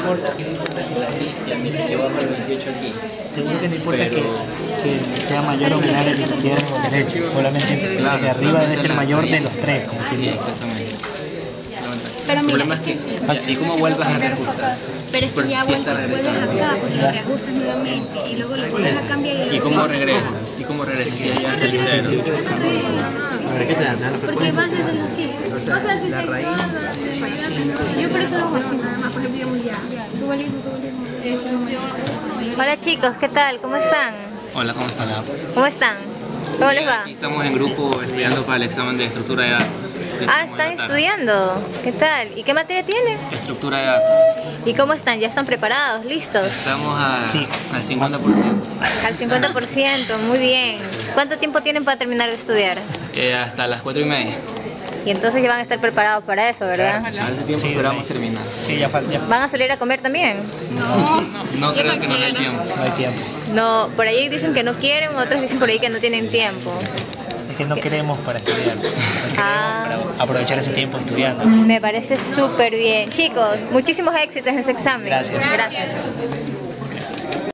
importa que la ley también se llevó para el 28 aquí. Seguro que no importa que sea mayor o menor el que quiera los derechos, solamente el de arriba debe ser mayor de los tres. Como que Sí, exactamente. Pero El mira, problema es que, ¿y cómo vuelvas a reajustar? pero es que ya vuelves acá, porque lo reajustas nuevamente y luego lo vuelves a cambiar ¿Y cómo regresas? ¿Y cómo regresas si ya es el cero? ¿Qué te dan? Porque vas desde los cielos. O sea, si la raíz. Yo por eso lo hago así, nada más, por ejemplo, digamos ya. Subolismo. Hola chicos, ¿qué tal? ¿Cómo están? Hola, ¿cómo están? ¿Cómo están? ¿Cómo les va? Aquí estamos en grupo estudiando para el examen de estructura de datos. Ah, están estudiando. ¿Qué tal? ¿Y qué materia tienen? Estructura de datos. ¿Y cómo están? ¿Ya están preparados? ¿Listos? Estamos al 50%. Al 50%, muy bien. ¿Cuánto tiempo tienen para terminar de estudiar? Hasta las 4:30. Y entonces ya van a estar preparados para eso, ¿verdad? A ese tiempo esperamos terminar. Sí, ya falta. ¿Van a salir a comer también? No creo que nos dé tiempo. No hay tiempo. No, por ahí dicen que no quieren, otros dicen por ahí que no tienen tiempo. Es que no queremos para estudiar. No queremos Ah. para aprovechar ese tiempo estudiando. Me parece súper bien. Chicos, muchísimos éxitos en ese examen. Gracias. Gracias.